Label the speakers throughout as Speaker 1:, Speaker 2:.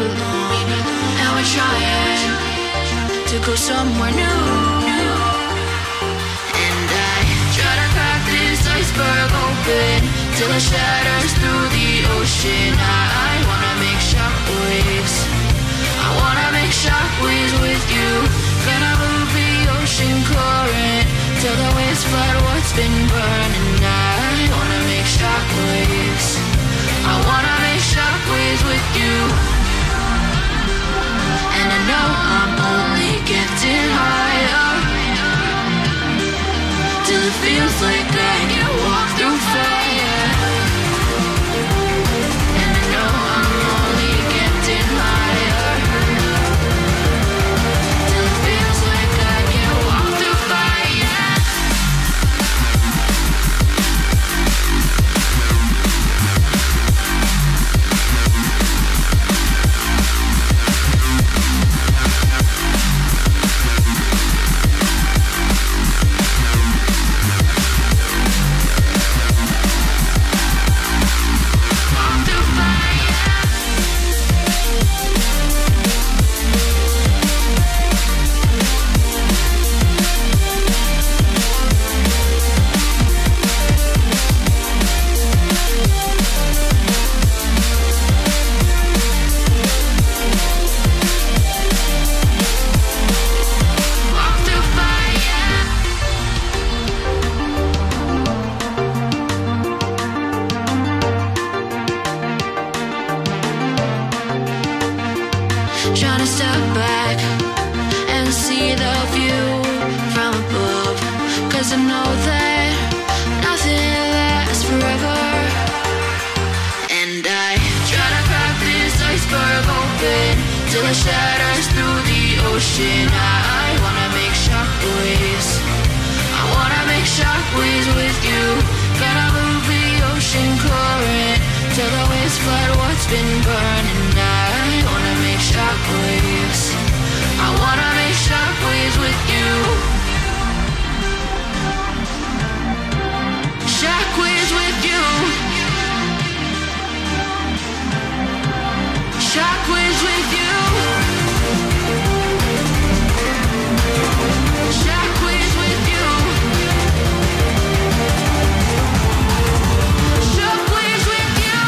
Speaker 1: alone, and we're trying to go somewhere new. And I try to crack this iceberg open till it shatters through the ocean. I wanna make shockwaves. I wanna make shockwaves with you. Gonna move the ocean current till the waves flood what's been burning. I wanna make shockwaves. I wanna make shockwaves with you. And I know I'm only getting higher till it feels like I can walk through fire. And I know I'm only getting higher till it feels like I can walk through fire. Trying to step back and see the view from above, 'cause I know that nothing lasts forever. And I try to crack this iceberg open till it shatters through the ocean. I wanna make shockwaves. I wanna make shockwaves with you. Gonna move the ocean current till the waves flood what's been burning. I wanna make shockwaves. I wanna make shockwaves with you. Shockwaves with you. Shockwaves with you. Shockwaves with you. Shockwaves with you.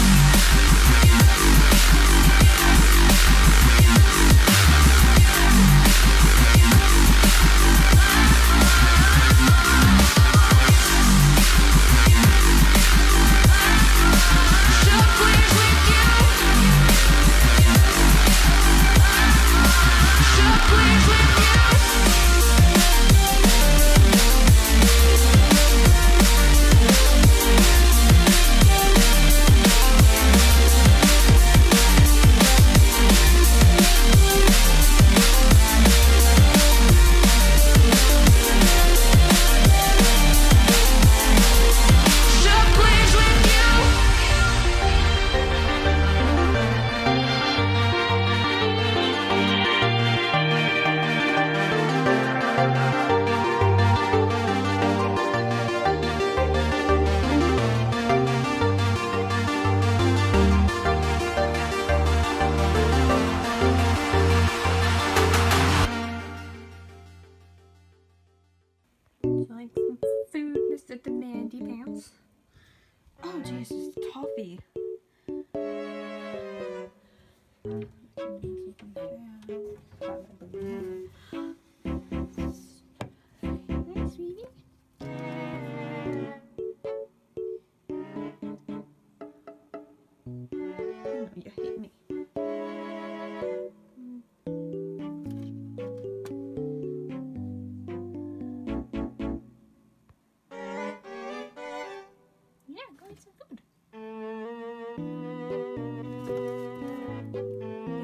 Speaker 2: Like some food, Mr. Demandy Pants. Oh, Jesus, toffee. Hey, sweetie. Oh, you hate me. Yeah, go eat some food.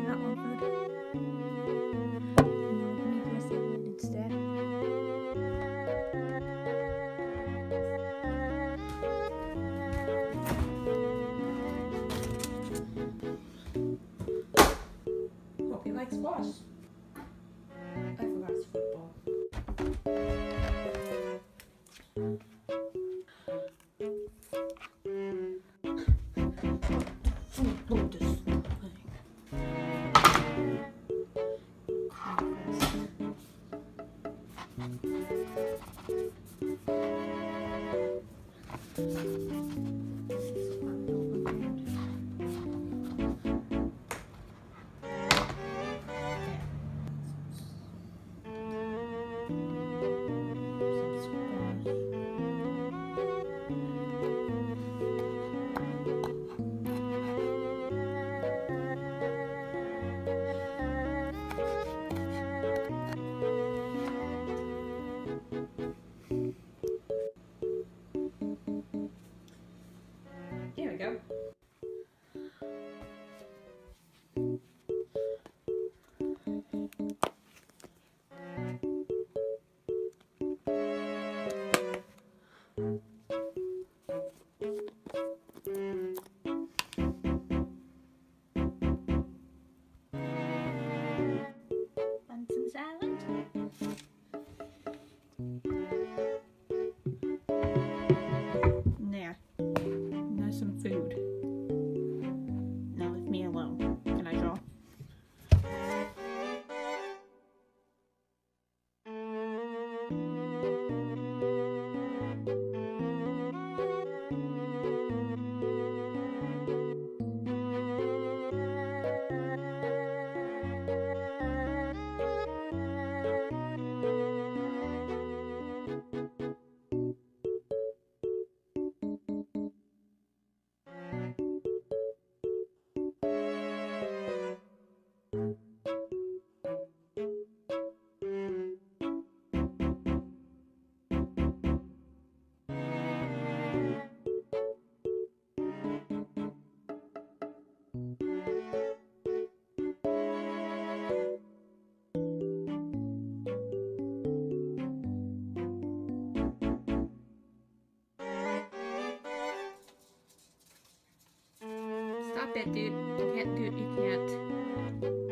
Speaker 2: There we go. Want some salad? Nah. Now some food. Now leave me alone. Can I draw? Stop it, dude. You can't do it. You can't.